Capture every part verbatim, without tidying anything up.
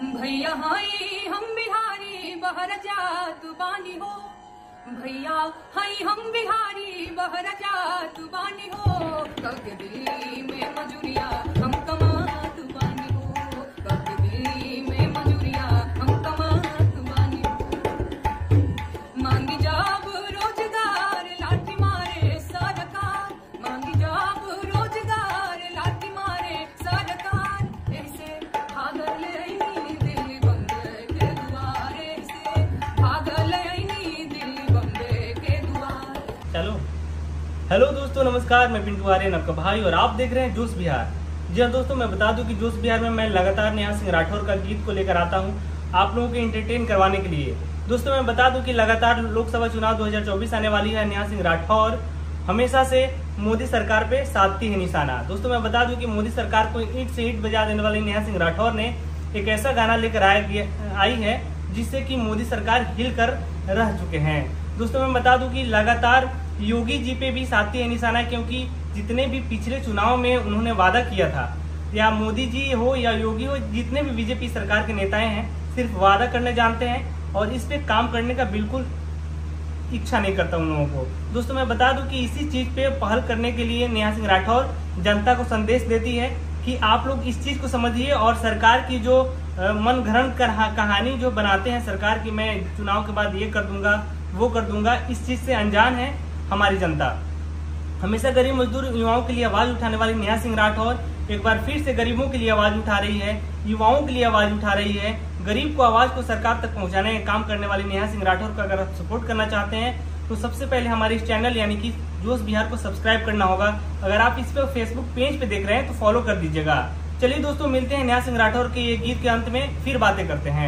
भैया हाई हम बिहारी बहर जात बानी हो, भैया हाई हम बिहारी बहर जात बानी हो। कब दिल्ली में मजूरिया हम कमात बानी हो, कब दिल्ली में मजूरिया हम कमात बानी हो। मांगी जाब रोजगार लाठी मारे सरकार, मांगी जाब रोजगार लाठी मारे सरकार। ऐसे भागल आईनी दिल्ली बम्बे के दुआरे, ऐसे भागल आईनी दिल्ली बम्बे के दुआरे। चलो हेलो दोस्तों, नमस्कार। मैं पिंटू आर्यन आपका भाई और आप देख रहे हैं जोश बिहार। जी हाँ दोस्तों, मैं बता दूं कि जोश बिहार में मैं लगातार नेहा सिंह राठौर का गीत को लेकर आता हूं आप लोगों को एंटरटेन करवाने के लिए। दोस्तों मैं बता दूं कि लगातार लोकसभा चुनाव दो हज़ार चौबीस आने वाली है। नेहा सिंह राठौर हमेशा से मोदी सरकार पे साधती है निशाना। दोस्तों मैं बता दूं कि मोदी सरकार को ईंट से ईंट बजा देने वाली नेहा सिंह राठौर ने एक ऐसा गाना लेकर आई है जिससे कि मोदी सरकार हिल कर रह चुके हैं। दोस्तों मैं बता दूं कि लगातार योगी जी पे भी साधती है निशाना, क्योंकि जितने भी पिछले चुनाव में उन्होंने वादा किया था, या मोदी जी हो या योगी हो, जितने भी बीजेपी सरकार के नेताएं हैं सिर्फ वादा करने जानते हैं और इस पे काम करने का बिल्कुल इच्छा नहीं करता उन लोगों को। दोस्तों मैं बता दूं कि इसी चीज पे पहल करने के लिए नेहा सिंह राठौर जनता को संदेश देती है कि आप लोग इस चीज को समझिए और सरकार की जो मन घड़न कहानी जो बनाते हैं सरकार की, मैं चुनाव के बाद ये कर दूंगा वो कर दूंगा, इस चीज से अनजान है हमारी जनता। हमेशा गरीब मजदूर युवाओं के लिए आवाज उठाने वाली नेहा सिंह राठौर एक बार फिर से गरीबों के लिए आवाज उठा रही है, युवाओं के लिए आवाज उठा रही है। गरीब को आवाज को सरकार तक पहुंचाने का काम करने वाली नेहा सिंह राठौर का अगर आप सपोर्ट करना चाहते हैं तो सबसे पहले हमारे इस चैनल यानी कि जोश बिहार को सब्सक्राइब करना होगा। अगर आप इस पे फेसबुक पेज पे देख रहे हैं तो फॉलो कर दीजिएगा। चलिए दोस्तों, मिलते हैं नेहा सिंह राठौर के ये गीत के अंत में, फिर बातें करते हैं।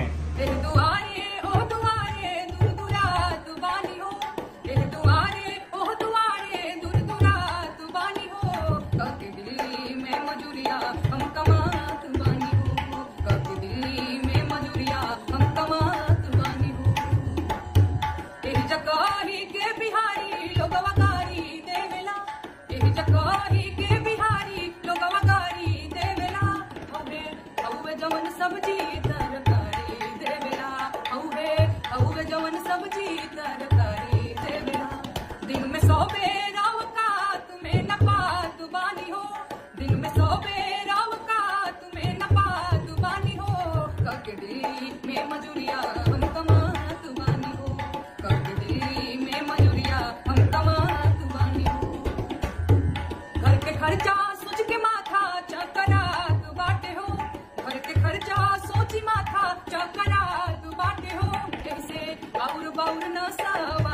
सब्जी तरकारी देवेला, औवे औवे जवन सब्जी तरकारी देवेला। दिन में सौ बेर औकात में न पात बानी हो, दिन में सौ बेर औकात में न पात बानी हो। कब दिल्ली में मजूरिया हम कमात बानी हो, कब दिल्ली में मजूरिया हम कमात बानी हो। घर के खर्चा सोच के माथा चकरात बाटे हो, घर के खर्चा सोची माथा चकरात बाटे हो। ऐसे और बाउर न सब